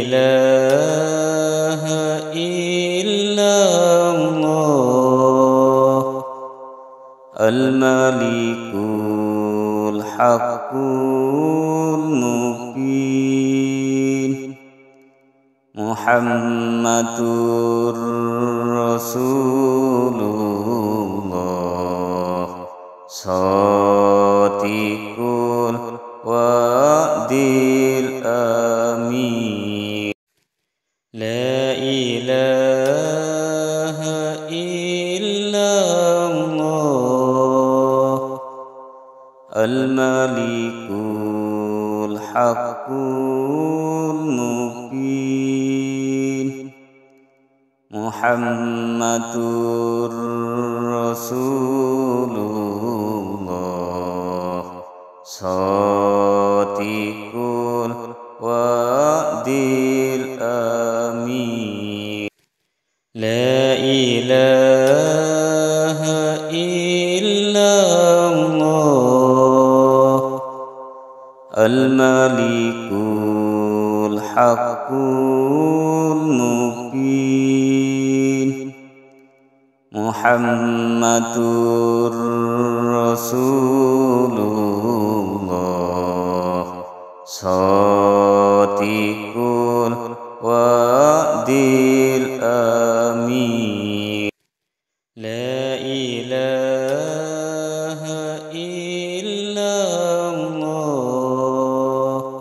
ilaha illallah al-malikul haqqul mubin Muhammadur Rasulullah Shadiqul wa'dil amin La ilaha illallah al-malikul haqqul mubin Muhammadur Rasulullah Shadiqul wa'dil amin La ilaha illallah al-malikul haqqul mubin Muhammadur Rasulullah Shadiqul wa'dil amin La ilaha illallah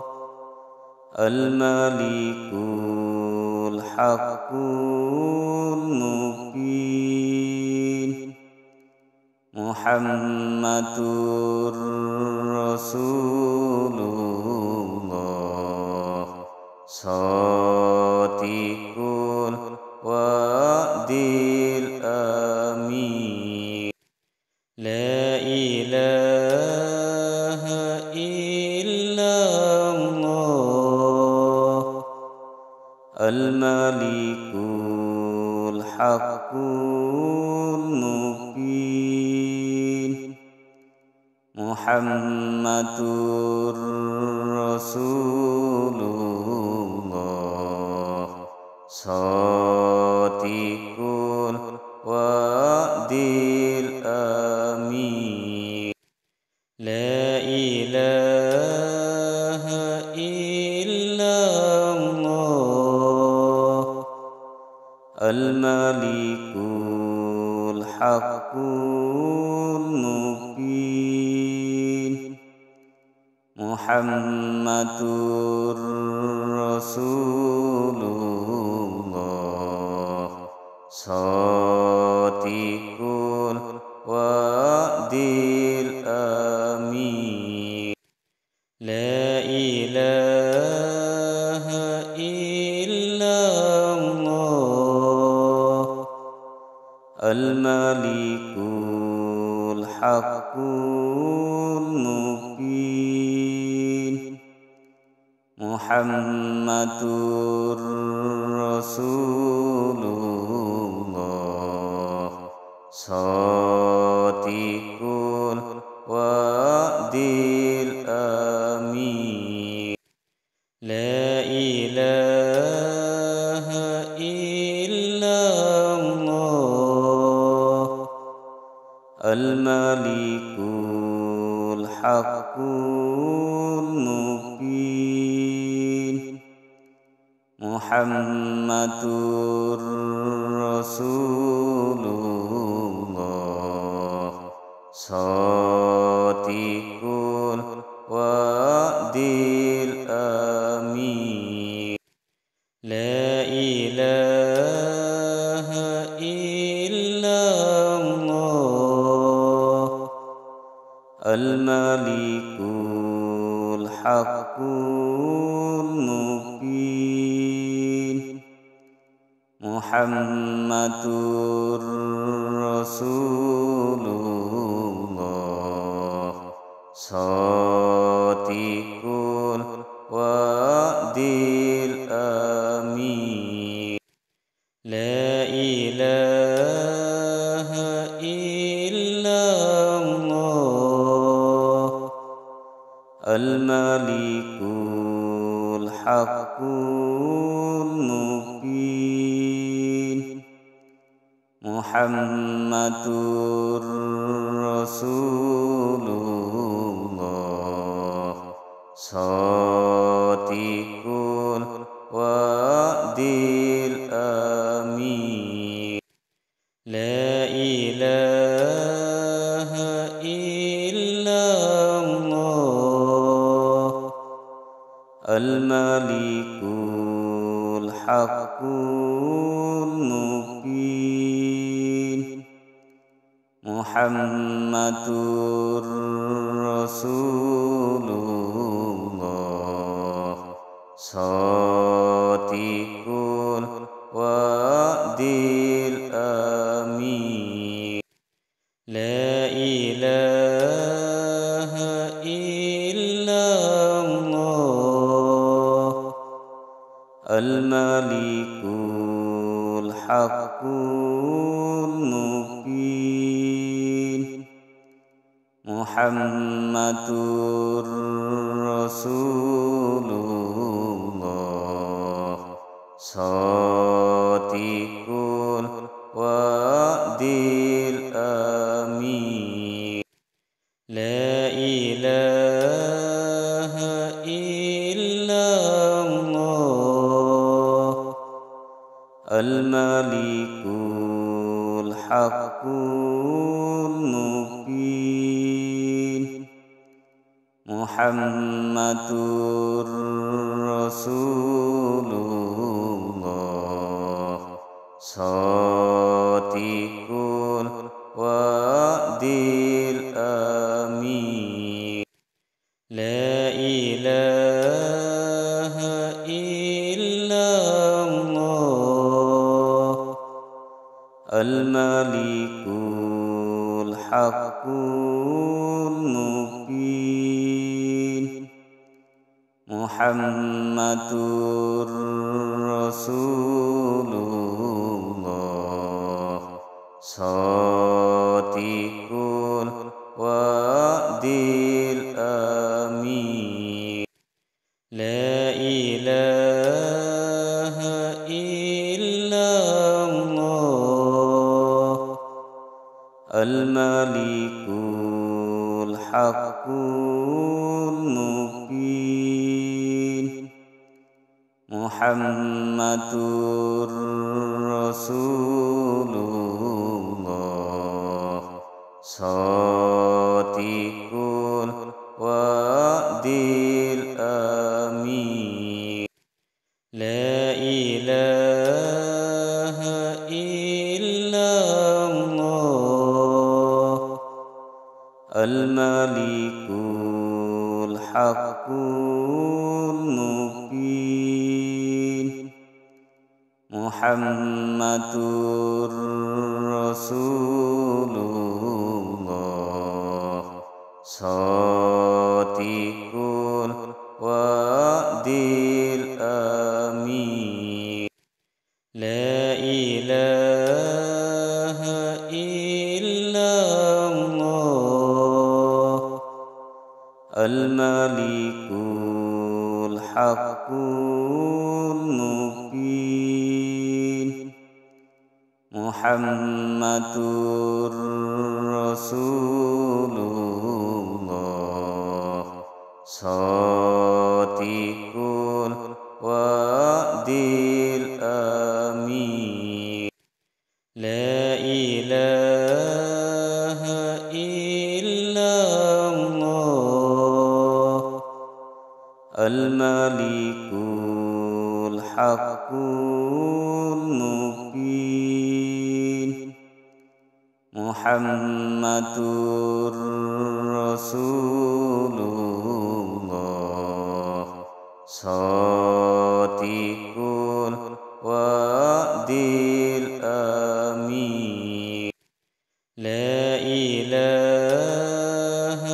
al-malikul haqqul mubin Muhammadur Rasulullah Shadiqul wa'dil amin La ilaha illallah al-malikul haqqul mubin Muhammadur Rasulullah Shadiqul wa'dil amin La ilaha illallah al-malikul haqqul mubin Muhammadur Rasulullah Shadiqul wa'dil amin La ilaha illallah al-malikul haqqul mubin Muhammadur Rasulullah Shadiqul wa'dil amin La ilaha illallah al-malikul haqqul mubin Muhammadur Rasulullah Shadiqul wa'dil amin La ilaha illallah al-malikul haqqul mubin Muhammadur Rasulullah Shadiqul wa'dil amin La ilaha illallah al-malikul haqqul Mubin মুহাম্মাদুর রাসূলুল্লাহ সাদিকুল ওয়াদিল আমিন লা ইলাহা ইল্লাল্লাহ আল মালিকুল হাক্কুল মুবিন মুহাম্মাদুর রাসূলুল্লাহ সাদিকুল ওয়াদিল আমিন লা ইলাহা ইল্লাল্লাহ আল মালিকুল হাক্কুল মুবিন মুহাম্মাদুর রাসূলুল্লাহ সাদিকুল ওয়াদিল আমিন লা ইলাহা ইল্লাল্লাহ আল মালিকুল হাক্কুল মুবিন মুহাম্মাদুর রাসূলুল্লাহ সাদিকুল ওয়াদিল আমিন লা ইলাহা ইল্লাল্লাহ আল মালিকুল হাক্কুল মুবিন মুহাম্মাদুর রাসূলুল্লাহ সাদিকুল ওয়াদিল আমিন লা ইলাহা ইল্লাল্লাহ আল মালিকুল হাক্কুল মুবিন মুহাম্মাদুর রাসূলুল্লাহ সাদিকুল ওয়াদিল আমিন লা ইলাহা ইল্লাল্লাহ আল মালিকুল হাক্কুল মুবিন মুহাম্মাদুর রাসূলুল্লাহ সাদিকুল ওয়াদিল আমিন লা ইলাহা ইল্লাল্লাহ আল মালিকুল হাক্কুল মুবিন মুহাম্মাদুর রাসূলুল্লাহ সাদিকুল ওয়াদিল আমিন লা ইলাহা ইল্লাল্লাহ আল মালিকুল হাক্কুল মুবিন মুহাম্মাদুর রাসূলুল্লাহ সাদিকুল ওয়াদিল আমিন লা ইলাহা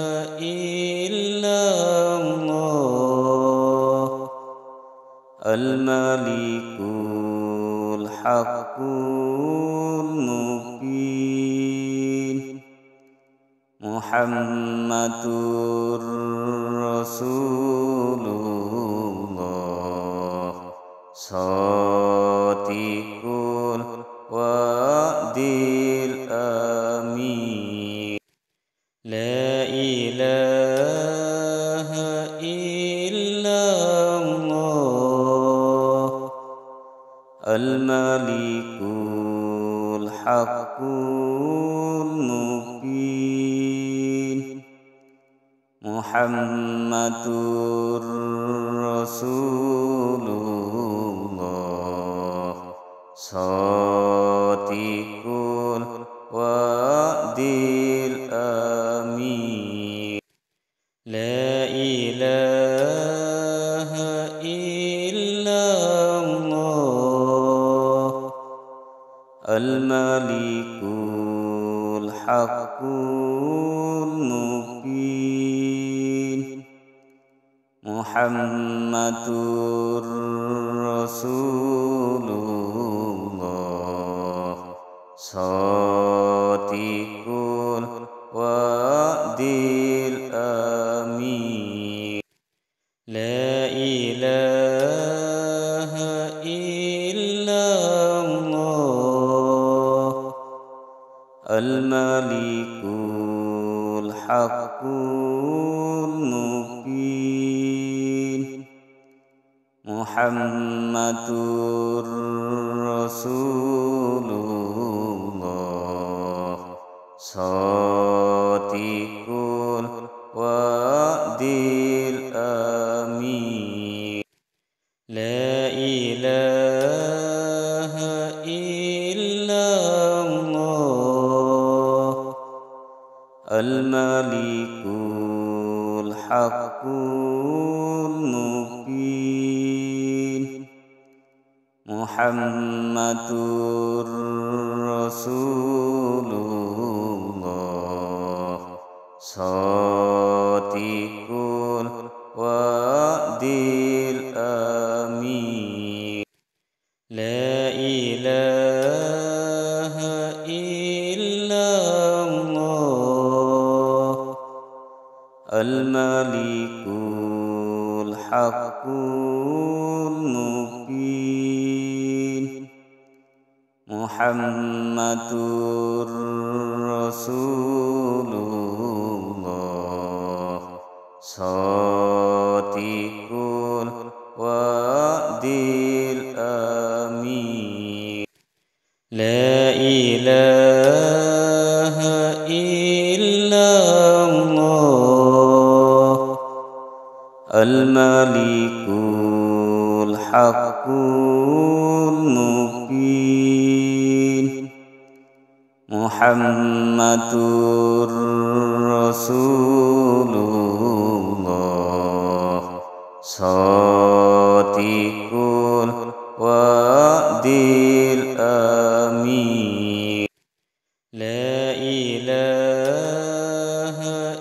ইল্লাল্লাহ আল মালিকুল হাক্কুল মুবিন মুহাম্মাদুর রাসূলুল্লাহ Shadiqul wa'dil amin. La ilaha illallah al-malikul haqqul mubin. Muhammadur Rasulullah Shadiqul wa'dil amin. La ilaha illallah al-malikul haqqul mubin. Muhammadur Rasulullah Shadiqul wa'dil amin. La ilaha illallah al-malikul haqqul mubin. Muhammadur Rasulullah Shadiqul wa'dil amin. La ilaha illallah al-malikul haqqul mubin. Muhammadur Rasulullah Shadiqul wa'dil amin. La ilaha illallah al-malikul haqqul mubin. Muhammadur Rasulullah Shadiqul wa'dil amin. La ilaha illallah al-malikul haqqul mubin. Muhammadur Rasulullah Shadiqul wa'dil amin. La ilaha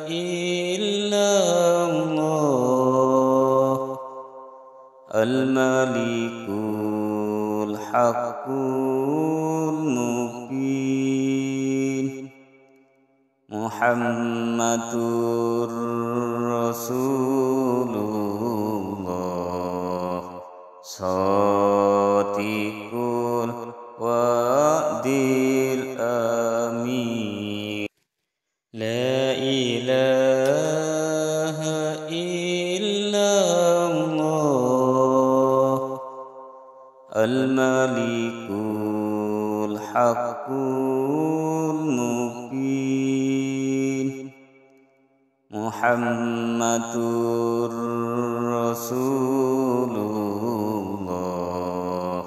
illallah al-malikul haqqul mubin. Muhammadur Rasulullah Shadiqul wa'dil amin. La ilaha illallah al-malikul haqqul mubin. Muhammadur Rasulullah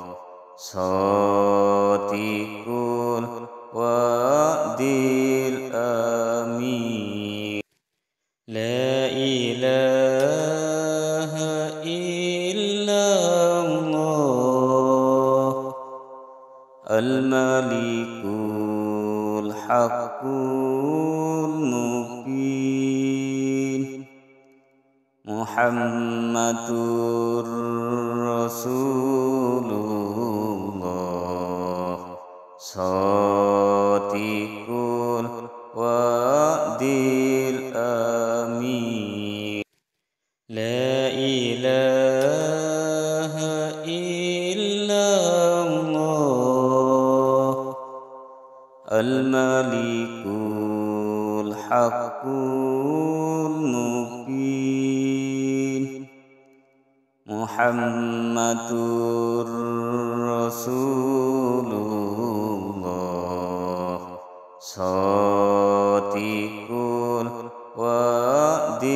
Shadiqul wa'dil amin. La ilaha illallah al-malikul haqqul mubin. Muhammadur Rasulullah Shadiqul wa'dil amin. La ilaha illallah الملك الحق المبين محمد رسول الله صادق الوعد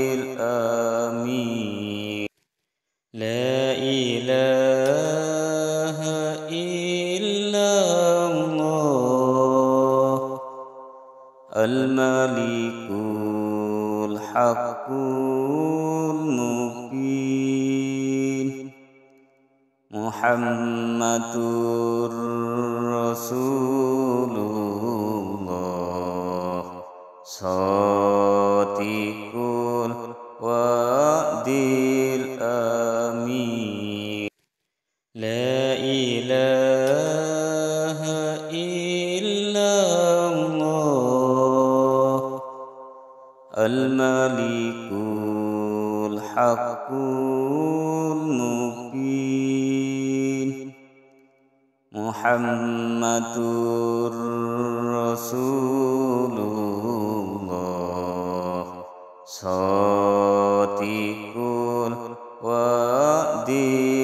الأمين لا إله إلا الله الملك الحق المبين محمد رسول الله صادق الوعد الأمين لا إله إلا الله الملك الحق المبين محمد رسول الله صادق الوعد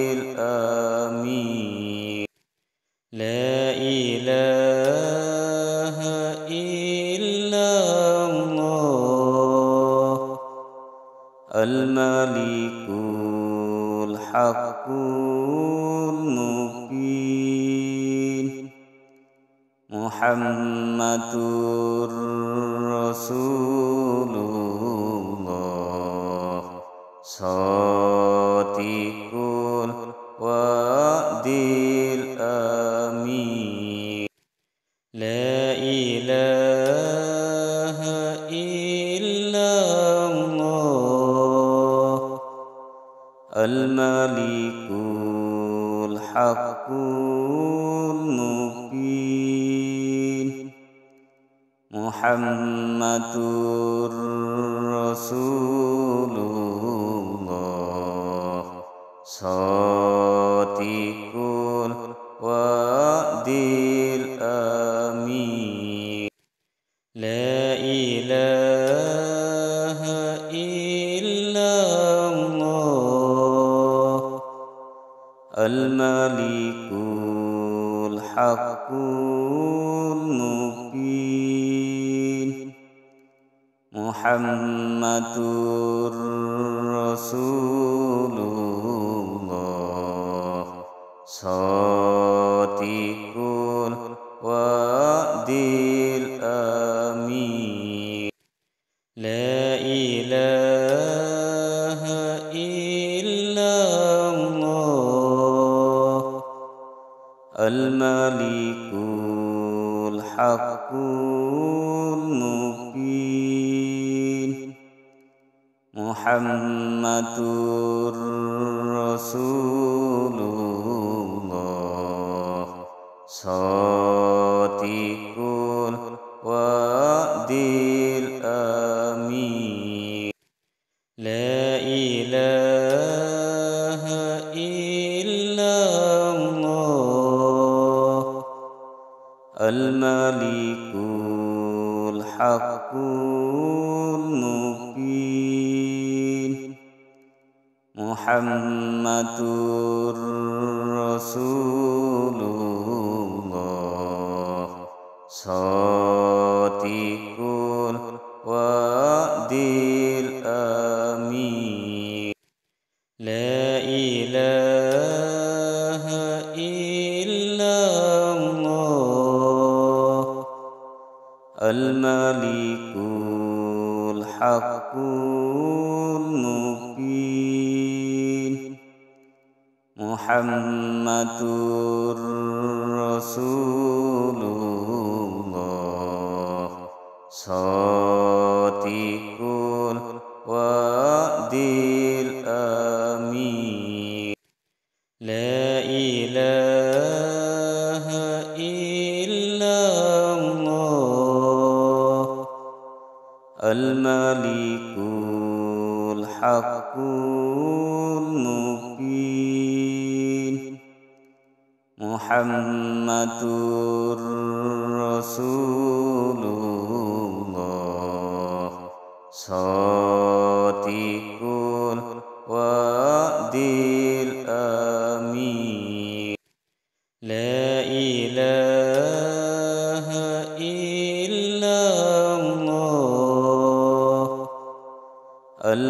الأمين لا إله إلا الله الملك الحق المبين محمد رسول الله صادق الوعد الأمين لا إله إلا الله الملك الحق المبين محمد رسول الله صادق الوعد الأمين لا إله إلا الله الملك الحق المبين محمد رسول الله صادق الوعد الأمين لا إله إلا الله الملك الحق المبين محمد رسول الله صادق الوعد الأمين لا إله إلا الله الملك الحق المبين محمد رسول الله صادق الوعد الأمين لا إله إلا الله الملك الحق المبين محمد رسول الله صادق الوعد الأمين لا إله إلا الله الملك الحق المبين মুহাম্মাদুর রাসূলুল্লাহ সাদিকুল ওয়াদিল আমিন। লা ইলাহা ইল্লাল্লাহ আল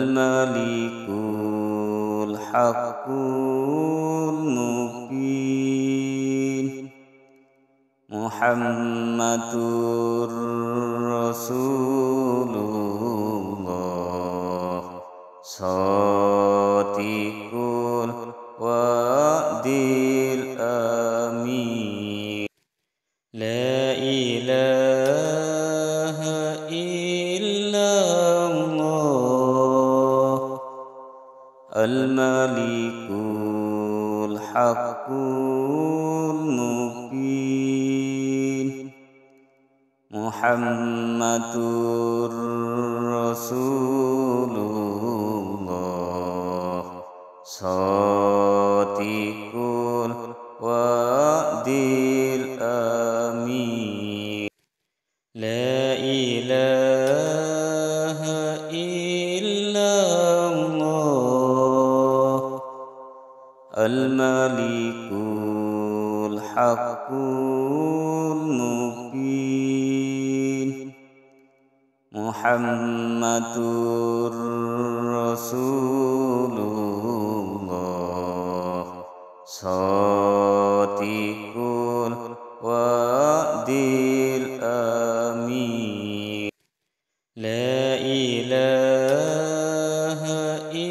মালিকুল হাক্কুল মুবিন। মুহাম্মাদুর রাসূলুল্লাহ সাদিকুল ওয়াদিল আমিন। লা ইলাহা ইল্লাল্লাহ আল মালিকুল হাক্কুল মুবিন। মুহাম্মাদুর রাসূলুল্লাহ সাদিকুল ওয়াদিল আমিন। লা ইলাহা ইল্লাল্লাহ আল মালিকুল হাক্কুল মুবিন। মুহাম্মাদুর রাসূলুল্লাহ সাদিকুল ওয়াদিল আমিন। লা ইলাহা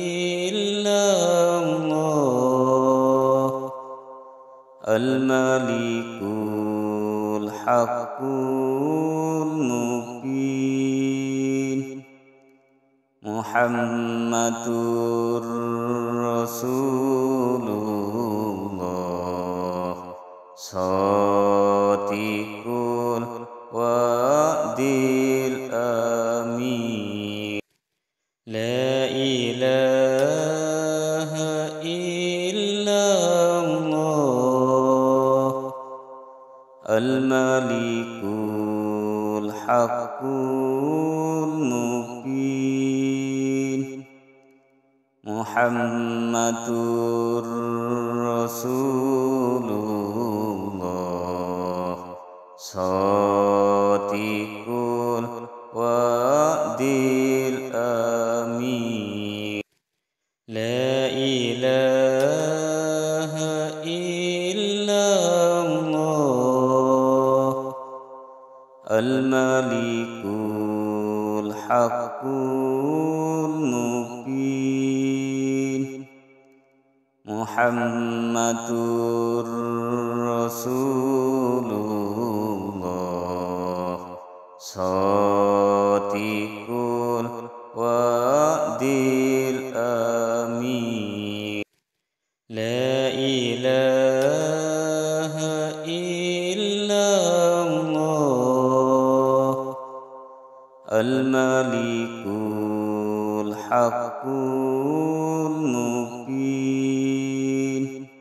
ইল্লাল্লাহ আল মালিকুল হাক্কুল মুবিন। মুহাম্মাদুর রাসূলুল্লাহ সাদিকুল ওয়াদিল আমিন। লা ইলাহা ইল্লাল্লাহ আল মালিকুল হাক্কুল মুবিন। মুহাম্মাদুর রাসূলুল্লাহ সাদিকুল ওয়াদিল আমিন। লা ইলাহা ইল্লাল্লাহ আল মালিকুল হাক্কুল মুবিন। মুহাম্মাদুর রাসূলুল্লাহ সাদিকুল ওয়াদিল আমিন। লা ইলাহা ইল্লাল্লাহ আল মালিকুল হাক্কুল মুবিন।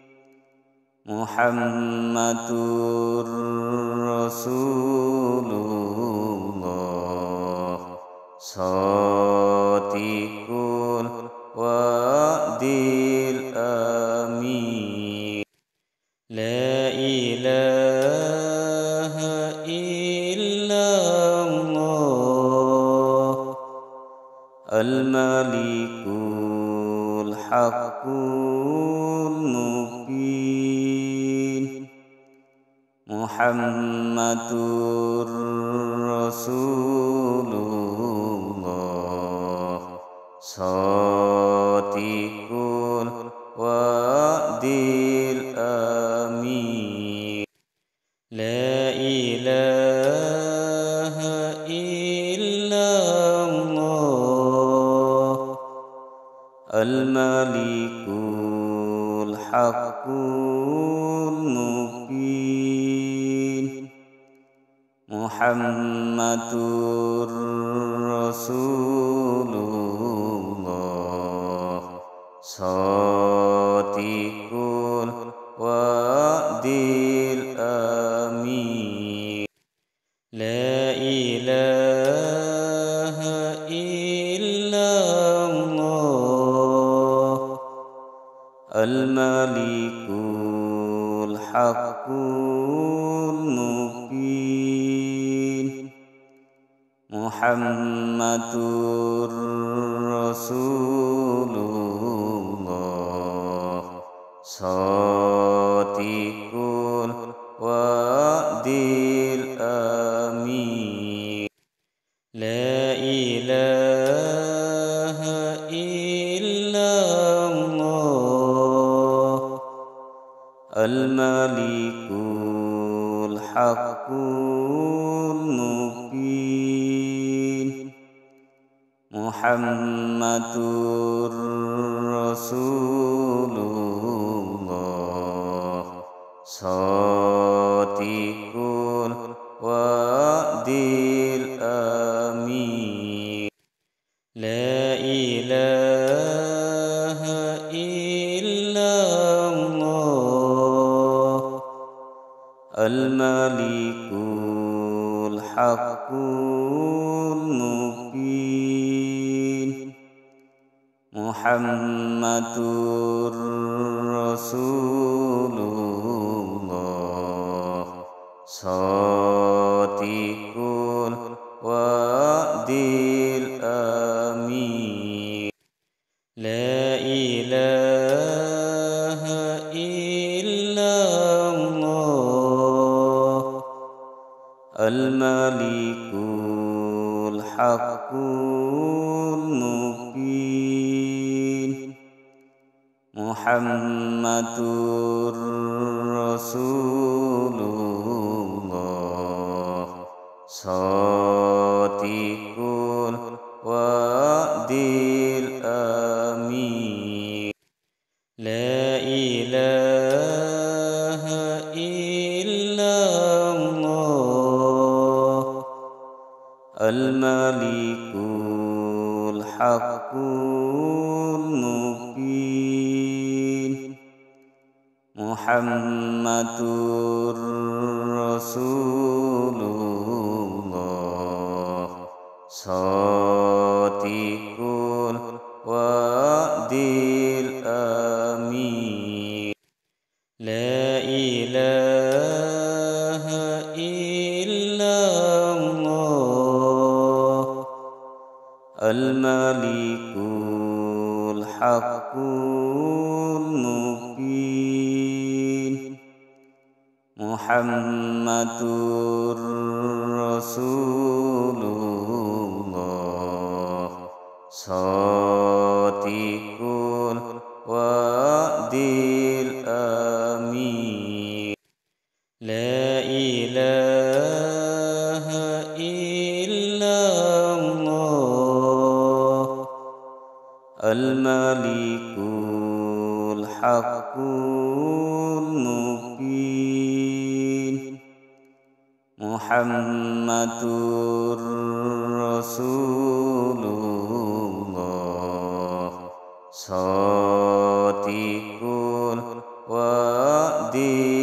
মুহাম্মাদুর রাসূলুল্লাহ সাদিকুল ওয়াদিল আমিন। লা ইলাহা ইল্লাল্লাহ আল মালিকুল হাক্কুল মুবিন। মুহাম্মাদুর রাসূলুল্লাহ সাদিকুল ওয়াদিল আমিন। লা ইলাহা ইল্লাল্লাহ আল মালিকুল হাক্কুল মুবিন। মুহাম্মাদুর রাসূলুল্লাহ সাদিকুল ওয়াদিল الآمين لا إله إلا الله الملك الحق المبين محمد رسول الله صادق الوعد الأمين لا إله إلا الله الملك الحق المبين محمد رسول الله صادق الوعد الأمين لا إله إلا الله الملك الحق المبين محمد رسول الله صادق الوعد الأمين لا إله إلا الله الملك الحق المبين محمد رسول الله صادق الوعد الأمين لا إله إلا الله الملك الحق المبين محمد رسول الله صادق الوعد الأمين لا إله إلا الله الملك الحق المبين محمد رسول الله صادق الوعد الأمين لا إله إلا الله الملك الحق المبين محمد رسول الله صادق الوعد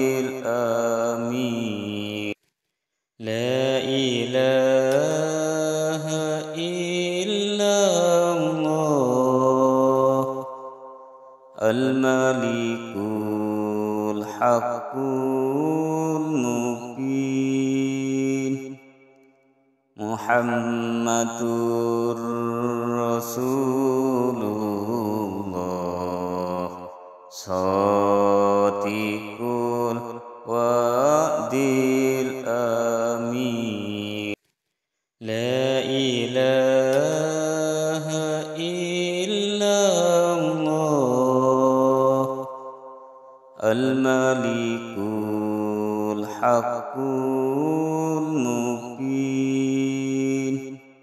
الأمين لا إله إلا الله الملك الحق المبين محمد رسول الله صادق الوعد الأمين لا إله إلا الله الملك الحق المبين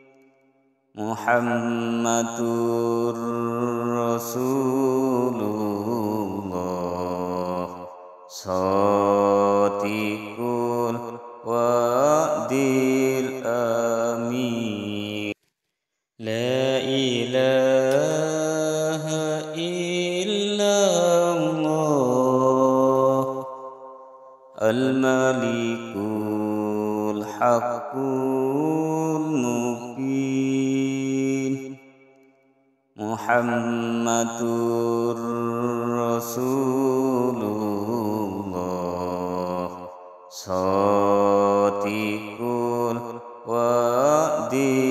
محمد رسول الله صادق الوعد الأمين لا إله إلا الله mubin. Muhammadur Rasulullah, shadiqul wa'di